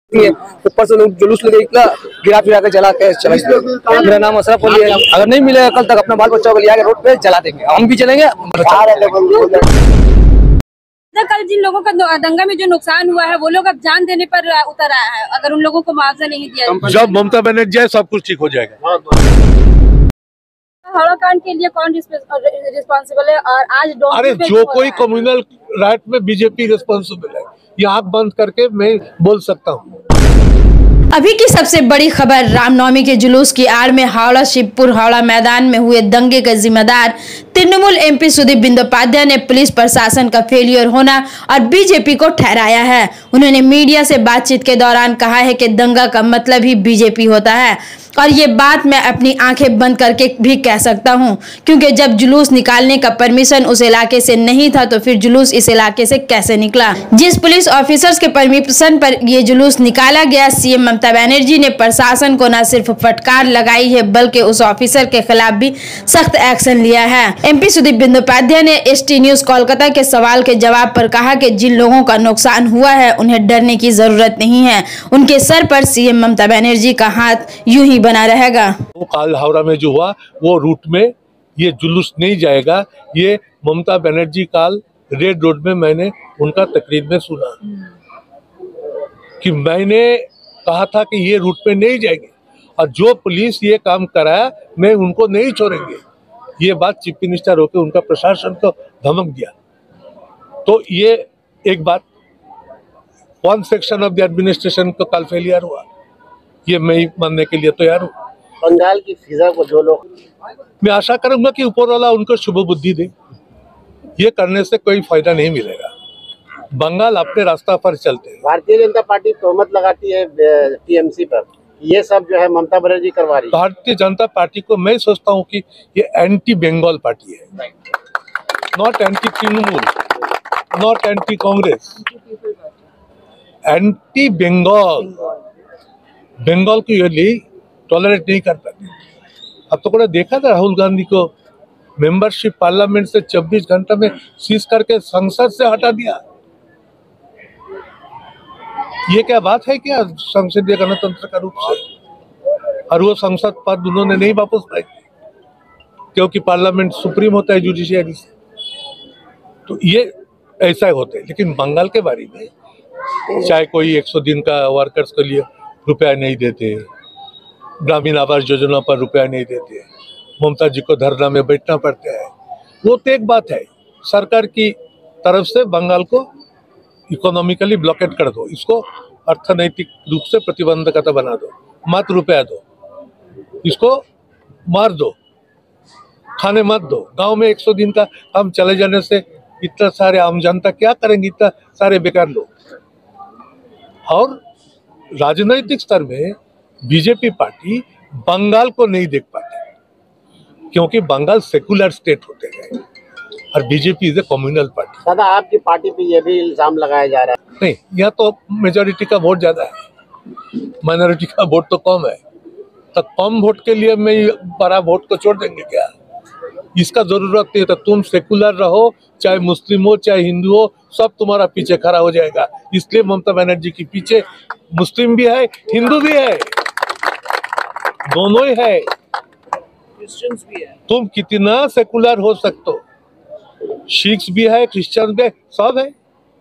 ऊपर से लोग जुलूस लेके इतना गिरा फिरा के जला के चला। मेरा नाम अशरफ अली है। अगर नहीं मिलेगा कल तक अपना बाल बच्चों को लिया रोड पे जला देंगे, हम भी चलेंगे। कल जिन लोगों का दंगा में जो नुकसान हुआ है वो लोग अब जान देने पर उतर आया है। अगर उन लोगों को मुआवजा नहीं दिया, जब ममता बनर्जी आए सब कुछ ठीक हो जाएगा। हावड़ा कांड के लिए कौन रिस्पॉन्सिबल है? और आज अरे जो कोई कम्युनल राइट में बीजेपी रिस्पॉन्सिबल है, ये आंख बंद करके मैं बोल सकता हूँ। अभी की सबसे बड़ी खबर, रामनवमी के जुलूस की आड़ में हावड़ा शिवपुर हावड़ा मैदान में हुए दंगे का जिम्मेदार तृणमूल एमपी सुदीप बंदोपाध्याय ने पुलिस प्रशासन का फेलियर होना और बीजेपी को ठहराया है। उन्होंने मीडिया से बातचीत के दौरान कहा है कि दंगा का मतलब ही बीजेपी होता है और ये बात मैं अपनी आंखें बंद करके भी कह सकता हूं, क्योंकि जब जुलूस निकालने का परमिशन उस इलाके से नहीं था तो फिर जुलूस इस इलाके से कैसे निकला? जिस पुलिस ऑफिसर्स के परमिशन पर ये जुलूस निकाला गया, सीएम ममता बनर्जी ने प्रशासन को न सिर्फ फटकार लगाई है बल्कि उस ऑफिसर के खिलाफ भी सख्त एक्शन लिया है। एमपी सुदीप बंदोपाध्याय ने एसटी न्यूज कोलकाता के सवाल के जवाब पर कहा कि जिन लोगों का नुकसान हुआ है उन्हें डरने की जरूरत नहीं है, उनके सर पर सीएम ममता बनर्जी का हाथ यूं ही बना रहेगा। वो काल हावड़ा में जो हुआ वो रूट में ये जुलूस नहीं जाएगा। ये ममता बनर्जी काल रेड रोड में मैंने उनका तकरीर में सुना कि मैंने कहा था कि ये रूट में नहीं जाएंगे और जो पुलिस ये काम कराया मैं उनको नहीं छोड़ेंगे। ये बात चीफ मिनिस्टर होकर उनका प्रशासन को धमक दिया। तो ये एक बात, one section of the administration को कल फेलियर हुआ, ये मैं मानने के लिए तैयार हूँ। बंगाल की फिजा को जो लोग, मैं आशा करूंगा कि ऊपर वाला उनको शुभ बुद्धि दे। ये करने से कोई फायदा नहीं मिलेगा। बंगाल अपने रास्ता पर चलते हैं। भारतीय जनता पार्टी तोहमत लगाती है टीएमसी पर, ये सब जो है ममता बनर्जी करवा रही है। भारतीय जनता पार्टी को मैं सोचता हूँ कि ये एंटी बंगाल पार्टी है, not anti Trinamool, not anti Congress, anti Bengal. Bengal को ये टॉलरेट नहीं कर पाते। अब तो देखा था राहुल गांधी को मेंबरशिप पार्लियामेंट से 24 घंटे में सीज करके संसद से हटा दिया। ये क्या बात है क्या संसदीय गणतंत्र का रूप से? और वो संसद पद उन्होंने नहीं वापस पाए क्योंकि पार्लियामेंट सुप्रीम होता है जुडिशियरी से। तो ये ऐसा होता है। लेकिन बंगाल के बारे में चाहे कोई 100 दिन का वर्कर्स के लिए रुपया नहीं देते, ग्रामीण आवास योजना पर रुपया नहीं देते, ममता जी को धरना में बैठना पड़ता है, वो तो एक बात है। सरकार की तरफ से बंगाल को इकोनॉमिकली ब्लॉकेट कर दो, इसको अर्थनैतिक रूप से प्रतिबंधकता बना दो, मत रुपया दो, इसको मार दो, खाने मत दो। गांव में 100 दिन का काम चले जाने से इतना सारे आम जनता क्या करेंगे? इतना सारे बेकार लोग। और राजनीतिक स्तर में बीजेपी पार्टी बंगाल को नहीं देख पाती क्योंकि बंगाल सेकुलर स्टेट होते गए और BJP is a communal party. दादा, आपकी पार्टी पे ये भी इल्जाम लगाया जा रहा है। नहीं, यहाँ तो मेजोरिटी का वोट ज्यादा है, माइनॉरिटी का वोट तो कम है। तो कम वोट के लिए मैं बड़ा वोट को छोड़ देंगे क्या? इसका जरूरत नहीं। तो तुम सेकुलर रहो, चाहे मुस्लिम हो चाहे हिंदू हो, सब तुम्हारा पीछे खड़ा हो जाएगा। इसलिए ममता बनर्जी के पीछे मुस्लिम भी है, हिंदू भी है, दोनों ही है, क्रिश्चियंस भी है। तुम कितना सेकुलर हो सकते हो, सिख्स भी है, क्रिश्चियन भी है, सब है।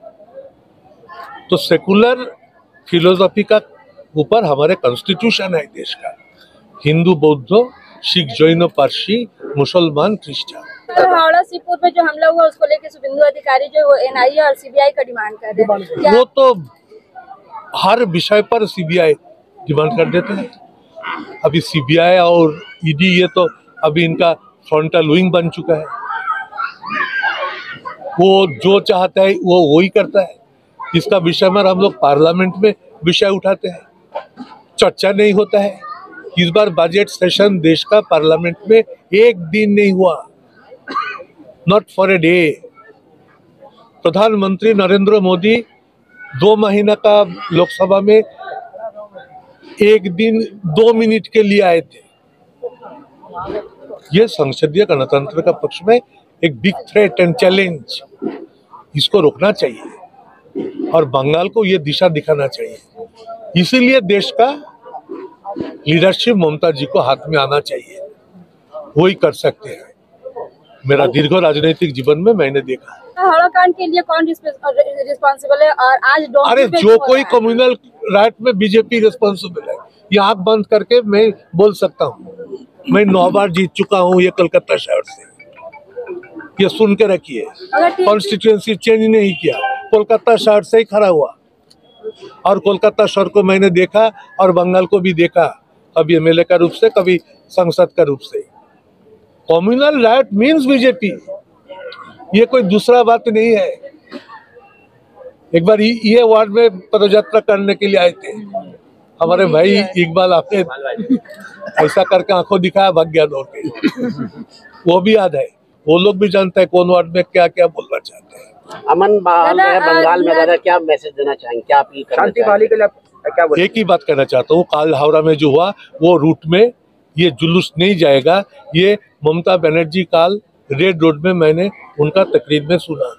तो सेकुलर फिलोसफी का ऊपर हमारे कॉन्स्टिट्यूशन है देश का, हिंदू, बौद्ध, सिख, जैन, पारसी, मुसलमान, क्रिश्चियन। हावड़ा शिवपुर में जो हमला हुआ उसको लेकर शुभेंदु अधिकारी जो एनआईए और सीबीआई का डिमांड कर रहे हैं। वो तो हर विषय पर सीबीआई डिमांड कर देते हैं। अभी सीबीआई और ईडी ये तो अभी इनका फ्रंटल विंग बन चुका है। वो जो चाहता है वो वही करता है। इसका विषय में हम लोग पार्लियामेंट में विषय उठाते हैं, चर्चा नहीं होता है। इस बार बजट सेशन देश का पार्लियामेंट में एक दिन नहीं हुआ, नॉट फॉर ए डे। प्रधानमंत्री नरेंद्र मोदी 2 महीना का लोकसभा में एक दिन 2 मिनट के लिए आए थे। ये संसदीय गणतंत्र का पक्ष में एक बिग थ्रेट एंड चैलेंज, इसको रोकना चाहिए और बंगाल को ये दिशा दिखाना चाहिए। इसीलिए देश का लीडरशिप ममता जी को हाथ में आना चाहिए, वही कर सकते हैं। मेरा दीर्घ राजनीतिक जीवन में मैंने देखा। हावड़ा कांड के लिए कौन रिस्पॉन्सिबल है? और आज अरे जो कोई कम्युनल राइट में बीजेपी रिस्पॉन्सिबल है, ये आंख बंद करके मैं बोल सकता हूँ। मैं 9 बार जीत चुका हूँ ये कलकत्ता शहर से, ये सुन के रखिए। कॉन्स्टिट्यूएंसी चेंज नहीं किया, कोलकाता शहर से ही खड़ा हुआ, और कोलकाता शहर को मैंने देखा और बंगाल को भी देखा, कभी एमएलए का रूप से, कभी सांसद का रूप से। कम्युनल राइट मीन्स बीजेपी, ये कोई दूसरा बात नहीं है। एक बार ये वार्ड में पदयात्रा करने के लिए आए थे हमारे भाई इकबाल, आपने ऐसा करके आंखों दिखाया, भाग गया दौड़ के। वो भी याद है, वो लोग भी जानते हैं कौन वार्ड में क्या क्या बोलना चाहते हैं। अमन माहौल है बंगाल में, दादा क्या मैसेज देना चाहेंगे, क्या अपील शांति बहाली के लिए क्या बोलें? एक ही बात कहना चाहता हूँ, काल हावड़ा में जो हुआ वो रूट में ये जुलूस नहीं जाएगा। ये ममता बनर्जी काल रेड रोड में मैंने उनका तकरीर में सुना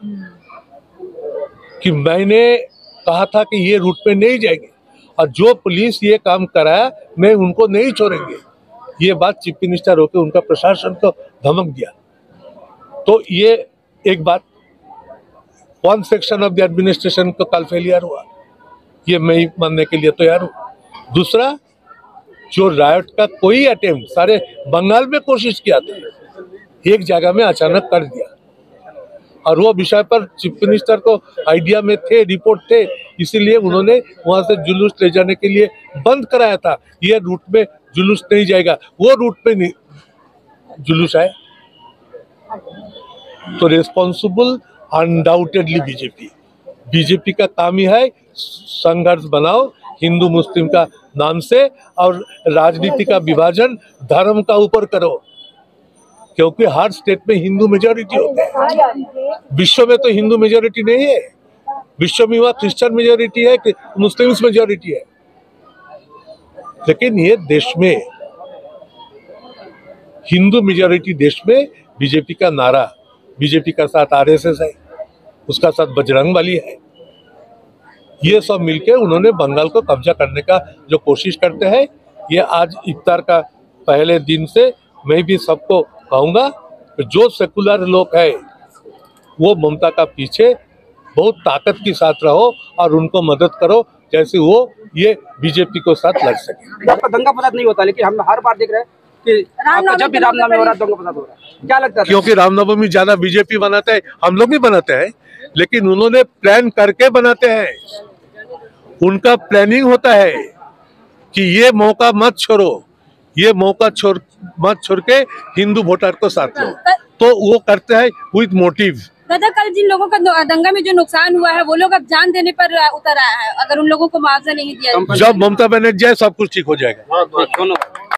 कि मैंने कहा था कि ये रूट में नहीं जाएंगे, और जो पुलिस ये काम कराया मैं उनको नहीं छोड़ेंगे। ये बात चीफ मिनिस्टर होकर उनका प्रशासन को धमक दिया। तो ये एक बात, one section of the administration को कल फेलियर हुआ, ये मैं ही मानने के लिए तैयार हूँ। दूसरा, जो रायट का कोई अटेम्प्ट सारे बंगाल में कोशिश किया था, एक जगह में अचानक कर दिया, और वो विषय पर चीफ मिनिस्टर को आइडिया में थे, रिपोर्ट थे, इसीलिए उन्होंने वहां से जुलूस ले जाने के लिए बंद कराया था। ये रूट में जुलूस नहीं जाएगा, वो रूट पे नहीं जुलूस है। तो रिस्पॉन्सिबल अनडाउटेडली बीजेपी का काम ही है संघर्ष बनाओ हिंदू मुस्लिम का नाम से, और राजनीति का विभाजन धर्म का ऊपर करो, क्योंकि हर स्टेट में हिंदू मेजॉरिटी होते हैं। विश्व में तो हिंदू मेजॉरिटी नहीं है, विश्व में वहाँ क्रिश्चियन मेजॉरिटी है, मुस्लिम्स मेजॉरिटी है। लेकिन ये देश में हिंदू मेजॉरिटी देश में बीजेपी का नारा, बीजेपी का साथ आरएसएस है, उसका साथ बजरंगबली है, ये सब मिलके उन्होंने बंगाल को कब्जा करने का जो कोशिश करते हैं। ये आज इफ्तार का पहले दिन से मैं भी सबको कहूँगा कि जो सेकुलर लोग हैं वो ममता का पीछे बहुत ताकत के साथ रहो और उनको मदद करो, जैसे वो ये बीजेपी को साथ लड़ सके। आपका दंगा फसाद नहीं होता, लेकिन हम हर बार देख रहे हैं कि जब भी रामनवमी हो रहा है दंगा फसाद हो रहा है, क्या लगता है? क्योंकि रामनवमी ज्यादा बीजेपी बनाते हैं, हम लोग भी बनाते हैं, लेकिन उन्होंने प्लान करके बनाते हैं। उनका प्लानिंग होता है कि ये मौका मत छोड़ो, ये मौका मत छोड़ के हिंदू वोटर को साथ लो, तो वो करते हैं विद मोटिव। दादा, कल जिन लोगों का दंगा में जो नुकसान हुआ है वो लोग अब जान देने पर उतर आए हैं, अगर उन लोगों को मुआवजा नहीं दिया, जब ममता बनर्जी जाए सब कुछ ठीक हो जाएगा।